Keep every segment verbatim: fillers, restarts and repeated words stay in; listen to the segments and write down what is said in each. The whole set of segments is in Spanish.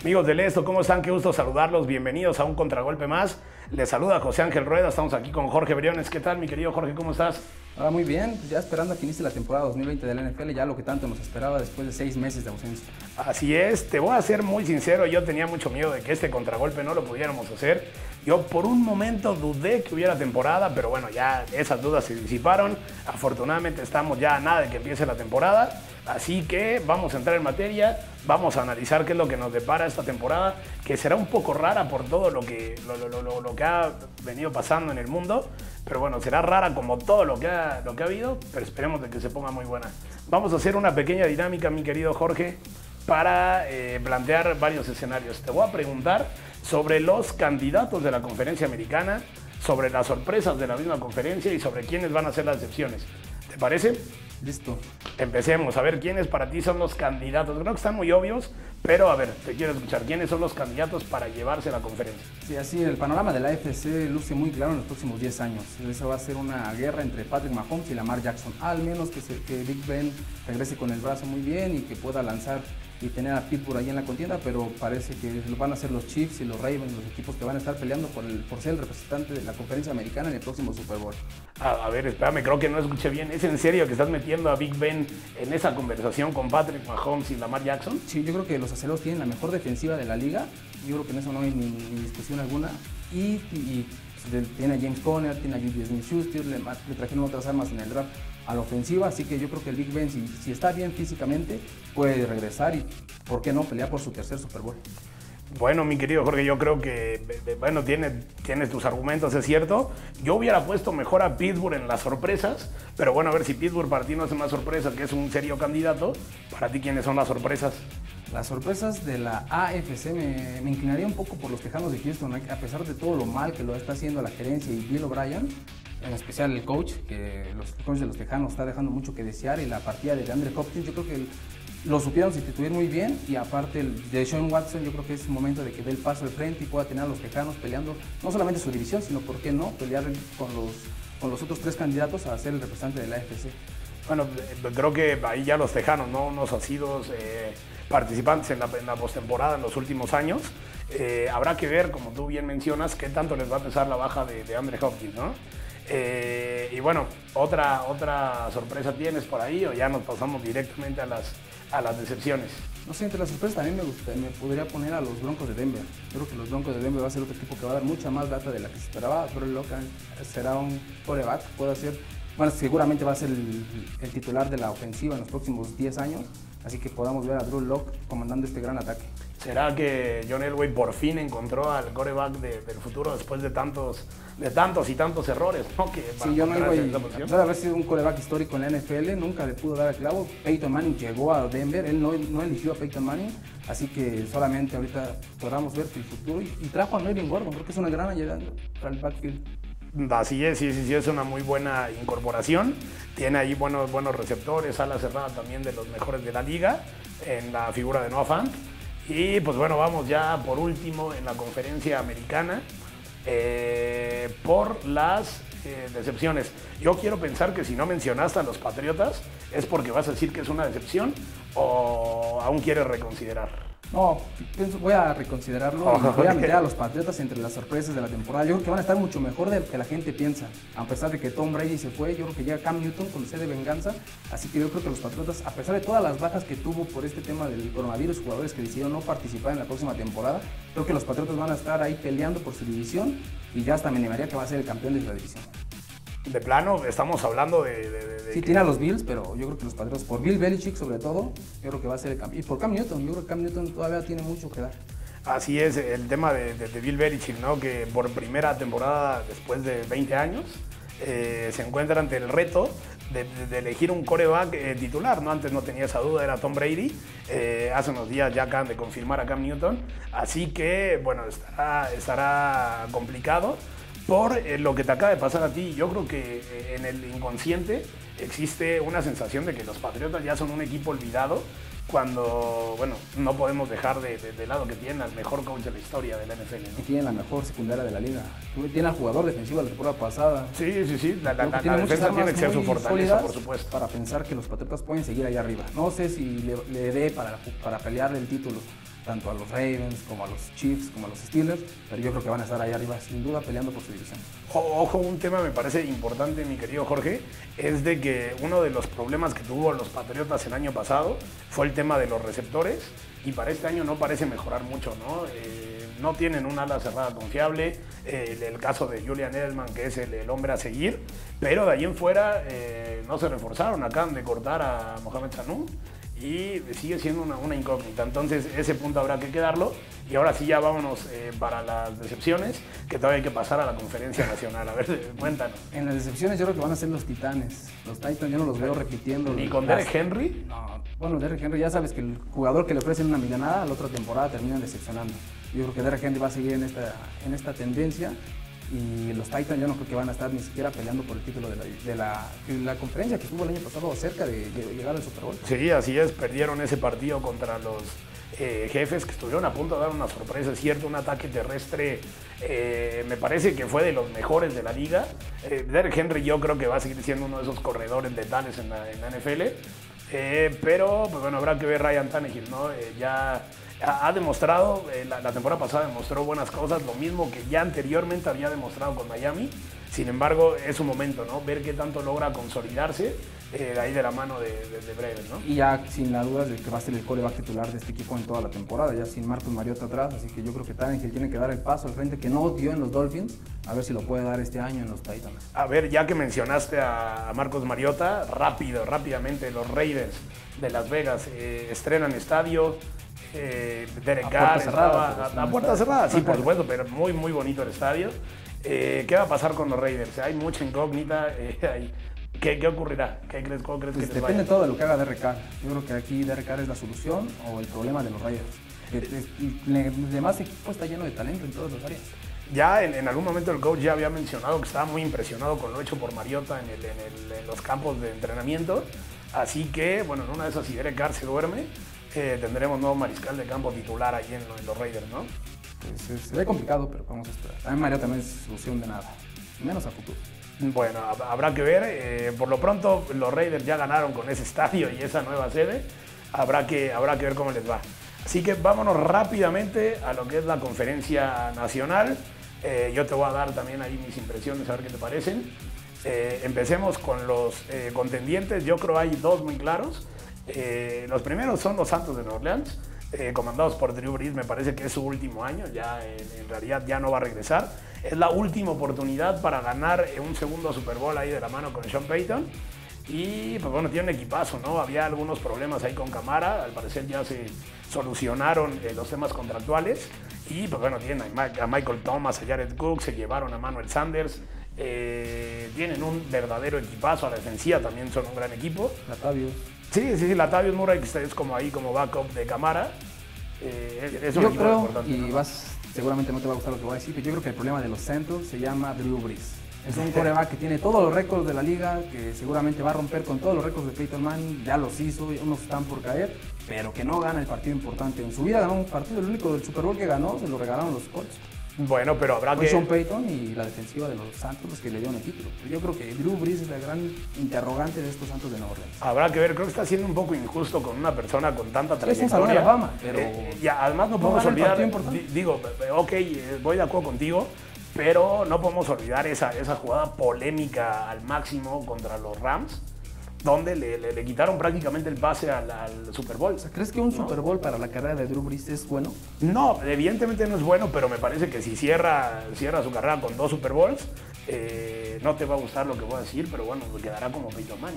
Amigos del Esto, ¿cómo están? Qué gusto saludarlos. Bienvenidos a un contragolpe más. Les saluda José Ángel Rueda. Estamos aquí con Jorge Briones. ¿Qué tal, mi querido Jorge? ¿Cómo estás? Ah, muy bien. Pues ya esperando a que inicie la temporada dos mil veinte de la N F L, ya lo que tanto nos esperaba después de seis meses de ausencia. Así es. Te voy a ser muy sincero. Yo tenía mucho miedo de que este contragolpe no lo pudiéramos hacer. Yo por un momento dudé que hubiera temporada, pero bueno, ya esas dudas se disiparon. Afortunadamente estamos ya a nada de que empiece la temporada. Así que vamos a entrar en materia, vamos a analizar qué es lo que nos depara esta temporada, que será un poco rara por todo lo que, lo, lo, lo, lo que ha venido pasando en el mundo, pero bueno, será rara como todo lo que ha, lo que ha habido, pero esperemos de que se ponga muy buena. Vamos a hacer una pequeña dinámica, mi querido Jorge, para eh, plantear varios escenarios. Te voy a preguntar sobre los candidatos de la conferencia americana, sobre las sorpresas de la misma conferencia y sobre quiénes van a ser las excepciones. ¿Te parece? Listo. Empecemos a ver quiénes para ti son los candidatos. Creo que están muy obvios, pero a ver, te quiero escuchar. ¿Quiénes son los candidatos para llevarse la conferencia? Sí, así el panorama de la A F C luce muy claro en los próximos diez años. Eso va a ser una guerra entre Patrick Mahomes y Lamar Jackson. Al menos que, se, que Big Ben regrese con el brazo muy bien y que pueda lanzar y tener a Pittsburgh ahí en la contienda, pero parece que lo van a hacer los Chiefs y los Ravens, los equipos que van a estar peleando por, el, por ser el representante de la conferencia americana en el próximo Super Bowl. A, a ver, espérame, creo que no escuché bien. ¿Es en serio que estás metiendo a Big Ben en esa conversación con Patrick Mahomes y Lamar Jackson? Sí, yo creo que los aceleros tienen la mejor defensiva de la liga. Yo creo que en eso no hay ni, ni discusión alguna. Y, y pues, tiene a James Conner, tiene a Julius Smith-Schuster, le, le trajeron otras armas en el draft a la ofensiva, así que yo creo que el Big Ben, si, si está bien físicamente, puede regresar y, ¿por qué no?, pelear por su tercer Super Bowl. Bueno, mi querido Jorge, yo creo que, bueno, tienes, tienes tus argumentos, es cierto. Yo hubiera puesto mejor a Pittsburgh en las sorpresas, pero bueno, a ver si Pittsburgh para ti no es una sorpresa, que es un serio candidato. Para ti, ¿quiénes son las sorpresas? Las sorpresas de la A F C me, me inclinaría un poco por los Tejanos de Houston, a pesar de todo lo mal que lo está haciendo la gerencia y Bill O'Brien, en especial el coach, que los coach de los Tejanos está dejando mucho que desear, y la partida de DeAndre Hopkins, yo creo que el, lo supieron sustituir muy bien, y aparte el de Sean Watson, yo creo que es momento de que dé el paso al frente y pueda tener a los Tejanos peleando no solamente su división, sino, ¿por qué no?, pelear con los, con los otros tres candidatos a ser el representante de la A F C. Bueno, creo que ahí ya los Tejanos, ¿no?, unos asiduos eh, participantes en la, en la postemporada en los últimos años. Eh, habrá que ver, como tú bien mencionas, qué tanto les va a pesar la baja de, de Andre Hopkins, ¿no? Eh, y bueno, otra, otra sorpresa tienes por ahí, o ya nos pasamos directamente a las, a las decepciones. No sé, entre las sorpresas también me, gusta, me podría poner a los Broncos de Denver. Yo creo que los Broncos de Denver va a ser otro equipo que va a dar mucha más data de la que se esperaba. Pero Locke será un quarterback, puede ser, bueno, seguramente va a ser el, el titular de la ofensiva en los próximos diez años. Así que podamos ver a Drew Lock comandando este gran ataque. ¿Será que John Elway por fin encontró al quarterback de, del futuro después de tantos, de tantos y tantos errores, ¿no? Que sí, John Elway, a pesar de haber sido un quarterback histórico en la N F L, nunca le pudo dar el clavo. Peyton Manning llegó a Denver, él no, no eligió a Peyton Manning, así que solamente ahorita podamos ver el futuro. Y, y trajo a Melvin Gordon, creo que es una gran llegada para el backfield. Así es, sí, sí, sí, es una muy buena incorporación. Tiene ahí buenos, buenos receptores, ala cerrada también de los mejores de la liga, en la figura de Noah Fant. Y pues bueno, vamos ya por último en la conferencia americana eh, por las eh, decepciones. Yo quiero pensar que si no mencionaste a los Patriotas es porque vas a decir que es una decepción o aún quieres reconsiderar. No, pienso, voy a reconsiderarlo Oh, y voy a okay. meter a los Patriotas entre las sorpresas de la temporada. Yo creo que van a estar mucho mejor de lo que la gente piensa. A pesar de que Tom Brady se fue, yo creo que llega Cam Newton con sed de venganza. Así que yo creo que los Patriotas, a pesar de todas las bajas que tuvo por este tema del coronavirus, jugadores que decidieron no participar en la próxima temporada, creo que los Patriotas van a estar ahí peleando por su división y ya hasta me animaría que va a ser el campeón de la división. De plano, estamos hablando de... de, de sí, que... tiene a los Bills, pero yo creo que los Patriotas, por Bill Belichick sobre todo, yo creo que va a ser el campeón. Y por Cam Newton, yo creo que Cam Newton todavía tiene mucho que dar. Así es, el tema de, de, de Bill Belichick, ¿no? Que por primera temporada después de veinte años eh, se encuentra ante el reto de, de, de elegir un quarterback eh, titular, ¿no? Antes no tenía esa duda, era Tom Brady. Eh, hace unos días ya acaban de confirmar a Cam Newton. Así que, bueno, estará, estará complicado. Por eh, lo que te acaba de pasar a ti, yo creo que eh, en el inconsciente existe una sensación de que los Patriotas ya son un equipo olvidado, cuando, bueno, no podemos dejar de, de, de lado que tienen al mejor coach de la historia de la N F L, ¿no? Y tienen la mejor secundaria de la liga. Tiene al jugador defensivo de la temporada pasada. Sí, sí, sí, la, la, la, tiene la defensa tiene que ser su fortaleza, por supuesto. Para pensar que los Patriotas pueden seguir ahí arriba. No sé si le, le dé para, para pelear el título tanto a los Ravens como a los Chiefs, como a los Steelers, pero yo creo que van a estar ahí arriba sin duda peleando por su división. Ojo, un tema me parece importante, mi querido Jorge, es de que uno de los problemas que tuvo los Patriotas el año pasado fue el tema de los receptores y para este año no parece mejorar mucho, ¿no? Eh, no tienen un ala cerrada confiable, eh, el, el caso de Julian Edelman, que es el, el hombre a seguir, pero de ahí en fuera eh, no se reforzaron, acaban de cortar a Mohamed Sanu y sigue siendo una, una incógnita. Entonces ese punto habrá que quedarlo y ahora sí ya vámonos eh, para las decepciones, que todavía hay que pasar a la conferencia nacional. A ver, cuéntanos. En las decepciones yo creo que van a ser los Titanes. Los Titans yo no los veo repitiendo. ¿Ni con Derrick Henry? No, bueno, Derrick Henry ya sabes que el jugador que le ofrecen una millonada a la otra temporada termina decepcionando. Yo creo que Derrick Henry va a seguir en esta, en esta tendencia. Y los Titans yo no creo que van a estar ni siquiera peleando por el título de la, de la, de la conferencia que estuvo el año pasado cerca de, de llegar al Super Bowl. Sí, así es, perdieron ese partido contra los eh, Jefes, que estuvieron a punto de dar una sorpresa. Es cierto, un ataque terrestre eh, me parece que fue de los mejores de la liga. Eh, Derrick Henry yo creo que va a seguir siendo uno de esos corredores letales en la, en la N F L. Eh, pero pues bueno, habrá que ver Ryan Tannehill, ¿no? Eh, ya ha demostrado, eh, la, la temporada pasada demostró buenas cosas, lo mismo que ya anteriormente había demostrado con Miami. Sin embargo, es un momento, ¿no? Ver qué tanto logra consolidarse eh, de ahí de la mano de, de, de Breven, ¿no? Y ya sin la duda de que va a ser el quarterback titular de este equipo en toda la temporada, ya sin Marcus Mariota atrás, así que yo creo que Tannehill tiene que dar el paso al frente que no dio en los Dolphins, a ver si lo puede dar este año en los Titans. A ver, ya que mencionaste a, a Marcus Mariota, rápido, rápidamente, los Raiders de Las Vegas eh, estrenan estadio. Eh, Derek Carr estaba a, a puerta cerrada, sí, por supuesto, pero muy, muy bonito el estadio. Eh, ¿Qué va a pasar con los Raiders? Hay mucha incógnita. Eh, hay, ¿qué, ¿Qué ocurrirá? ¿Qué crees, cómo crees pues que les depende vaya? todo de lo que haga Derek Carr. Yo creo que aquí Derek Carr es la solución o el problema de los Raiders. El demás equipo está lleno de talento en todas las áreas. Ya en, en algún momento el coach ya había mencionado que estaba muy impresionado con lo hecho por Mariota en, el, en, el, en los campos de entrenamiento. Así que, bueno, en una de esas, si Derek Carr se duerme, Eh, tendremos nuevo mariscal de campo titular ahí en, en los Raiders, ¿no? Pues es, se ve complicado, pero vamos a esperar. También Mario también es solución de nada, menos a futuro. Bueno, habrá que ver. Eh, por lo pronto, los Raiders ya ganaron con ese estadio y esa nueva sede. Habrá que, habrá que ver cómo les va. Así que vámonos rápidamente a lo que es la conferencia nacional. Eh, yo te voy a dar también ahí mis impresiones, a ver qué te parecen. Eh, empecemos con los eh, contendientes. Yo creo hay dos muy claros. Eh, los primeros son los Santos de Nueva Orleans, eh, comandados por Drew Brees. Me parece que es su último año, ya en, en realidad ya no va a regresar. Es la última oportunidad para ganar un segundo Super Bowl ahí de la mano con Sean Payton. Y pues bueno, tiene un equipazo, ¿no? Había algunos problemas ahí con Camara, al parecer ya se solucionaron eh, los temas contractuales. Y pues bueno, tienen a, a Michael Thomas, a Jared Cook, se llevaron a Manuel Sanders. Eh, tienen un verdadero equipazo, a la defensiva también son un gran equipo. Latavius. Sí, sí, sí, Latavius Murray es como ahí como backup de Camara. Eh, es un yo equipo creo, importante, y ¿no? vas, seguramente no te va a gustar lo que voy a decir, pero yo creo que el problema de los Santos se llama Drew Brees. Es un quarterback que tiene todos los récords de la liga, que seguramente va a romper con todos los récords de Peyton Manning, ya los hizo, unos están por caer, pero que no gana el partido importante. En su vida ganó un partido, el único del Super Bowl que ganó se lo regalaron los Colts. Bueno, pero habrá Fue que... Sean Payton y la defensiva de los Santos los que le dieron el título. Yo creo que Drew Brees es la gran interrogante de estos Santos de Nueva Orleans. Habrá que ver, creo que está siendo un poco injusto con una persona con tanta Es un trayectoria. salón de la fama, pero... Eh, y además no no podemos gana el olvidar, partido importante. di- digo, ok, eh, voy de acuerdo contigo, pero no podemos olvidar esa, esa jugada polémica al máximo contra los Rams, donde le, le- le quitaron prácticamente el pase al, al Super Bowl. ¿Crees que un ¿no? Super Bowl para la carrera de Drew Brees es bueno? No, evidentemente no es bueno, pero me parece que si cierra, cierra su carrera con dos Super Bowls, eh, no te va a gustar lo que voy a decir, pero bueno, quedará como Peyton Manning.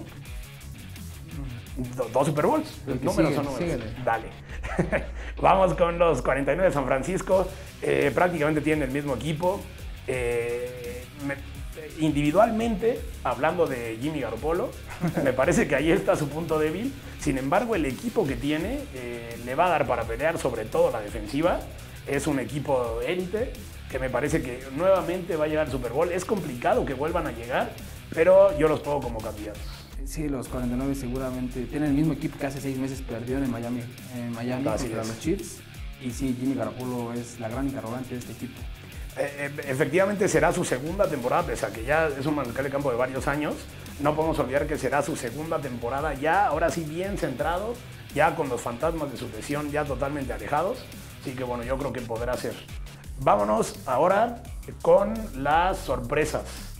Do- dos Super Bowls, El que números sigue, son números. síguele. Dale. Vamos con los cuarenta y nueve de San Francisco. Eh, prácticamente tienen el mismo equipo. Eh, me- individualmente, hablando de Jimmy Garoppolo, me parece que ahí está su punto débil. Sin embargo, el equipo que tiene eh, le va a dar para pelear, sobre todo la defensiva. Es un equipo élite que me parece que nuevamente va a llegar al Super Bowl. Es complicado que vuelvan a llegar, pero yo los pongo como candidatos. Sí, los cuarenta y nueve seguramente tienen el mismo equipo que hace seis meses perdieron en Miami, en Miami Así contra es. los Chiefs. Y sí, Jimmy Garoppolo es la gran interrogante de este equipo. Eh, eh, efectivamente será su segunda temporada, pese a que ya es un mariscal de campo de varios años. No podemos olvidar que será su segunda temporada ya, ahora sí bien centrado ya con los fantasmas de su lesión ya totalmente alejados. Así que bueno, yo creo que podrá ser. Vámonos ahora con las sorpresas.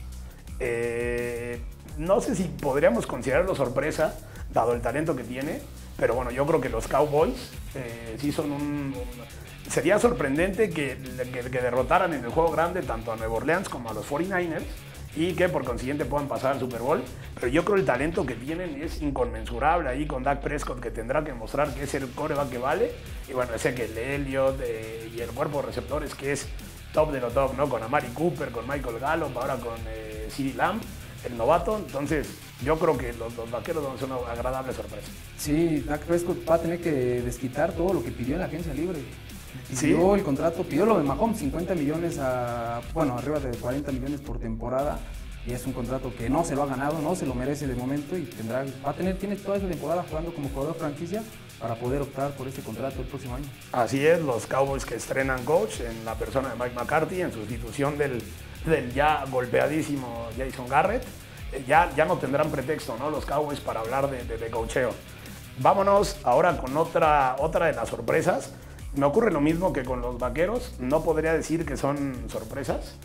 Eh, no sé si podríamos considerarlo sorpresa, dado el talento que tiene, pero bueno, yo creo que los Cowboys eh, sí son un, un... Sería sorprendente que, que, que derrotaran en el juego grande tanto a Nueva Orleans como a los cuarenta y nueve ers y que por consiguiente puedan pasar al Super Bowl, pero yo creo el talento que tienen es inconmensurable ahí con Dak Prescott, que tendrá que mostrar que es el quarterback que vale, y bueno, ese que el Elliott eh, y el cuerpo de receptores que es top de lo top, ¿no? Con Amari Cooper, con Michael Gallup, ahora con eh, CeeDee Lamb, el novato. Entonces yo creo que los, los vaqueros van a ser una agradable sorpresa. Sí, Dak Prescott va a tener que desquitar todo lo que pidió en la agencia libre. Pidió ¿Sí? el contrato, pidió lo de Mahomes, cincuenta millones a, bueno, arriba de cuarenta millones por temporada, y es un contrato que no se lo ha ganado, no se lo merece de momento, y tendrá, va a tener, tiene toda esa temporada jugando como jugador franquicia para poder optar por este contrato el próximo año. Así es, los Cowboys que estrenan coach en la persona de Mike McCarthy, en sustitución del, del ya golpeadísimo Jason Garrett. Ya, ya no tendrán pretexto, ¿no? Los Cowboys para hablar de, de, de coacheo. Vámonos ahora con otra, otra de las sorpresas. Me ocurre lo mismo que con los vaqueros, no podría decir que son sorpresas,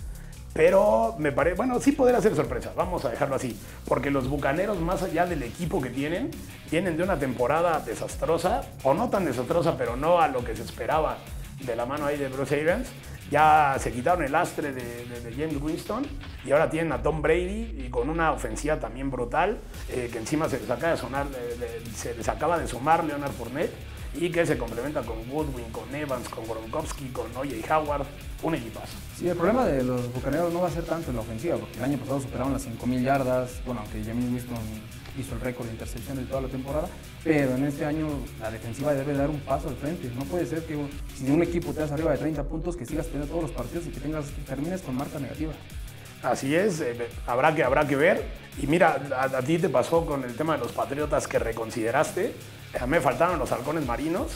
pero me parece, bueno, sí podría ser sorpresa, vamos a dejarlo así, porque los Bucaneros, más allá del equipo que tienen, vienen de una temporada desastrosa, o no tan desastrosa, pero no a lo que se esperaba de la mano ahí de Bruce Arians. Ya se quitaron el lastre de, de, de James Winston y ahora tienen a Tom Brady y con una ofensiva también brutal, eh, que encima se les acaba de, sonar, de, de, se les acaba de sumar Leonard Fournette, y que se complementa con Goodwin, con Evans, con Gronkowski, con O J Howard, un equipazo. Sí, el problema de los Bucaneros no va a ser tanto en la ofensiva, porque el año pasado superaron las cinco mil yardas, bueno, aunque James Winston hizo el récord de intercepciones de toda la temporada, pero en este año la defensiva debe dar un paso al frente. No puede ser que si un equipo te das arriba de treinta puntos, que sigas teniendo todos los partidos y que, tengas, que termines con marca negativa. Así es, eh, habrá, que, habrá que ver. Y mira, a, a ti te pasó con el tema de los Patriotas que reconsideraste. A mí me faltaron los halcones marinos,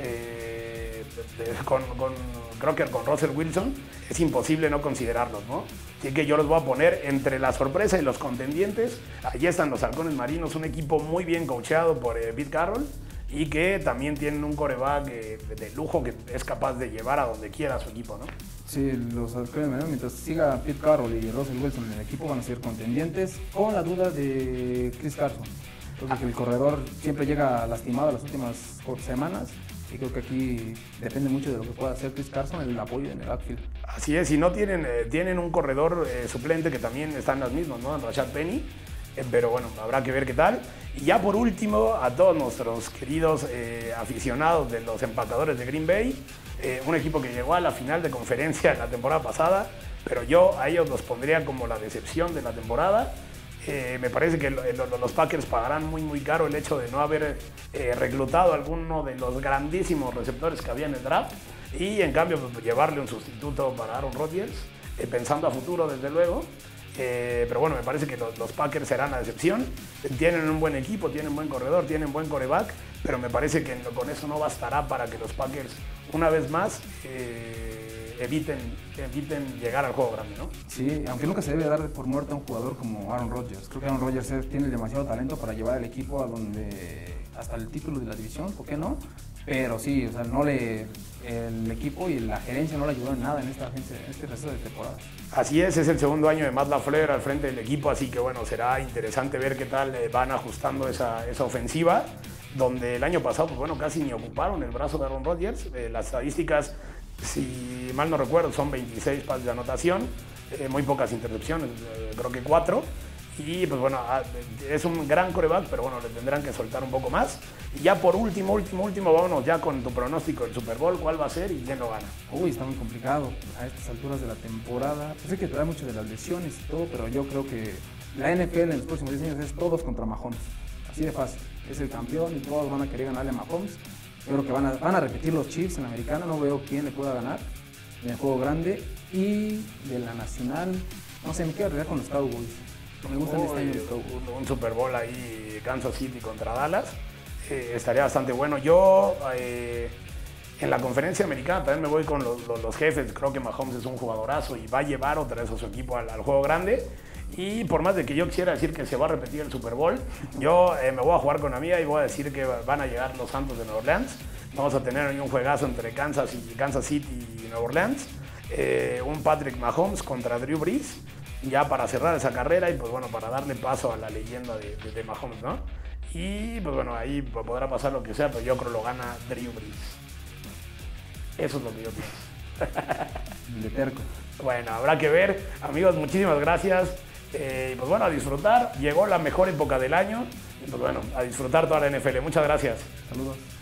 eh, de, de, con, con, creo que con Russell Wilson es imposible no considerarlos, ¿no? Así que yo los voy a poner entre la sorpresa y los contendientes. Allí están los halcones marinos, un equipo muy bien coacheado por eh, Pete Carroll, y que también tienen un quarterback eh, de lujo que es capaz de llevar a donde quiera a su equipo, ¿no? Sí, los halcones marinos, mientras siga Pete Carroll y Russell Wilson en el equipo, van a ser contendientes, con la duda de Chris Carson. Creo que el corredor siempre llega lastimado las últimas semanas, y creo que aquí depende mucho de lo que pueda hacer Chris Carson en el apoyo en el backfield. Así es, y no tienen, eh, tienen un corredor eh, suplente que también están los mismos, ¿no? Rashad Penny, eh, pero bueno, habrá que ver qué tal. Y ya por último, a todos nuestros queridos eh, aficionados de los empacadores de Green Bay, eh, un equipo que llegó a la final de conferencia la temporada pasada, pero yo a ellos los pondría como la decepción de la temporada. Eh, me parece que lo, lo, los Packers pagarán muy muy caro el hecho de no haber eh, reclutado a alguno de los grandísimos receptores que había en el draft, y en cambio pues, llevarle un sustituto para Aaron Rodgers, eh, pensando a futuro desde luego. Eh, pero bueno, me parece que los, los Packers serán la decepción. Tienen un buen equipo, tienen buen corredor, tienen buen quarterback, pero me parece que con eso no bastará para que los Packers una vez más eh, eviten, eviten llegar al juego grande, ¿no? Sí, aunque nunca se debe dar por muerto a un jugador como Aaron Rodgers. Creo que Aaron Rodgers tiene demasiado talento para llevar al equipo a donde hasta el título de la división, ¿por qué no? Pero sí, o sea, no le, el equipo y la gerencia no le ayudó en nada en esta agencia, en este resto de temporada. Así es, es el segundo año de Matt LaFleur al frente del equipo, así que bueno, será interesante ver qué tal van ajustando esa, esa ofensiva, donde el año pasado, pues bueno, casi ni ocuparon el brazo de Aaron Rodgers. Eh, las estadísticas, si mal no recuerdo, son veintiséis pases de anotación, eh, muy pocas intercepciones, eh, creo que cuatro. Y pues bueno, es un gran quarterback, pero bueno, le tendrán que soltar un poco más. Y ya por último, último, último, vámonos ya con tu pronóstico del Super Bowl. ¿Cuál va a ser y quién lo gana? Uy, está muy complicado a estas alturas de la temporada. Yo sé que trae mucho de las lesiones y todo, pero yo creo que la N F L en los próximos diez años es todos contra Mahomes. Así de fácil. Es el campeón y todos van a querer ganarle a Mahomes. Yo creo que van a, van a repetir los Chiefs en la americana. No veo quién le pueda ganar en el juego grande. Y de la nacional, no sé, me quiero arreglar con los Cowboys. Me gustan este año. Un, un Super Bowl ahí, Kansas City contra Dallas, eh, estaría bastante bueno. Yo eh, en la conferencia americana también me voy con los, los, los jefes. Creo que Mahomes es un jugadorazo y va a llevar otra vez a su equipo al, al juego grande. Y por más de que yo quisiera decir que se va a repetir el Super Bowl, yo eh, me voy a jugar con la mía y voy a decir que van a llegar los Santos de Nueva Orleans. Vamos a tener ahí un juegazo entre Kansas, y, Kansas City y Nueva Orleans. Eh, un Patrick Mahomes contra Drew Brees, ya para cerrar esa carrera y pues bueno, para darle paso a la leyenda de, de, de Mahomes, ¿no? Y pues bueno, ahí podrá pasar lo que sea, pero yo creo lo gana Drew Brees. Eso es lo que yo pienso. De terco. Bueno, habrá que ver. Amigos, muchísimas gracias. Eh, pues bueno, a disfrutar. Llegó la mejor época del año. Y pues bueno, a disfrutar toda la N F L. Muchas gracias. Saludos.